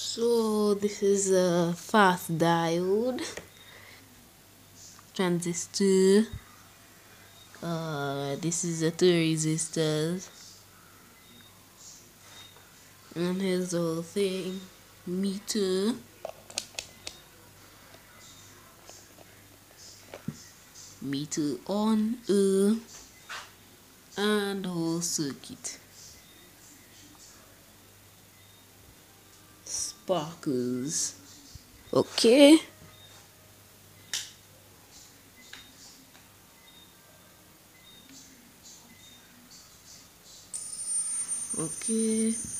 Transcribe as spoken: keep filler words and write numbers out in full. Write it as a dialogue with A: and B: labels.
A: So this is a fast diode transistor. Uh, this is a two resistors, and here's the whole thing. Meter, meter on, uh, and the whole circuit. Sparkles. Okay. Okay.